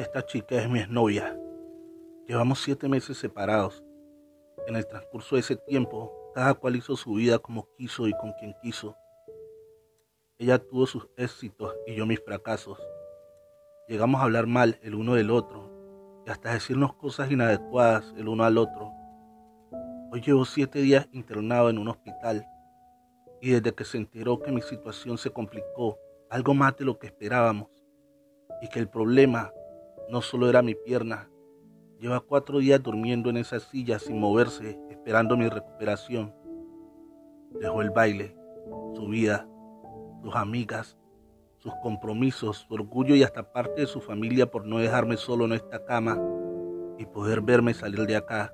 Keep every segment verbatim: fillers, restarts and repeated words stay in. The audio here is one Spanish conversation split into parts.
Esta chica es mi exnovia. Llevamos siete meses separados. En el transcurso de ese tiempo, cada cual hizo su vida como quiso y con quien quiso. Ella tuvo sus éxitos y yo mis fracasos. Llegamos a hablar mal el uno del otro y hasta decirnos cosas inadecuadas el uno al otro. Hoy llevo siete días internado en un hospital y desde que se enteró que mi situación se complicó algo más de lo que esperábamos y que el problema no solo era mi pierna, lleva cuatro días durmiendo en esa silla sin moverse, esperando mi recuperación. Dejó el baile, su vida, sus amigas, sus compromisos, su orgullo y hasta parte de su familia por no dejarme solo en esta cama y poder verme salir de acá.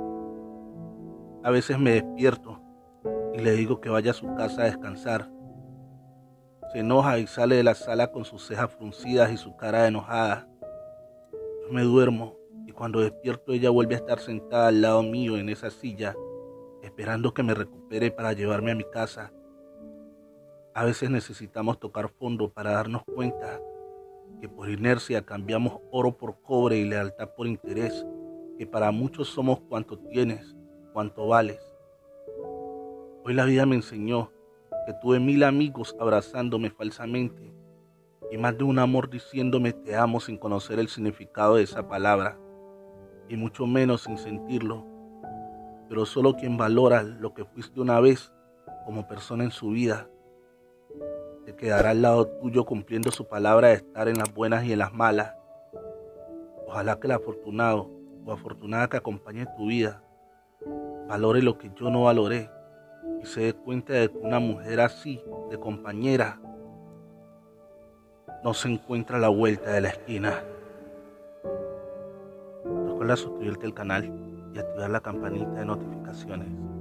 A veces me despierto y le digo que vaya a su casa a descansar. Se enoja y sale de la sala con sus cejas fruncidas y su cara enojada. Yo me duermo y cuando despierto ella vuelve a estar sentada al lado mío en esa silla, esperando que me recupere para llevarme a mi casa. A veces necesitamos tocar fondo para darnos cuenta que por inercia cambiamos oro por cobre y lealtad por interés, que para muchos somos cuanto tienes, cuanto vales. Hoy la vida me enseñó que tuve mil amigos abrazándome falsamente y más de un amor diciéndome te amo sin conocer el significado de esa palabra y mucho menos sin sentirlo, pero solo quien valora lo que fuiste una vez como persona en su vida se quedará al lado tuyo cumpliendo su palabra de estar en las buenas y en las malas. Ojalá que el afortunado o afortunada que acompañe tu vida valore lo que yo no valoré y se dé cuenta de que una mujer así, de compañera, no se encuentra a la vuelta de la esquina. Recuerda suscribirte al canal y activar la campanita de notificaciones.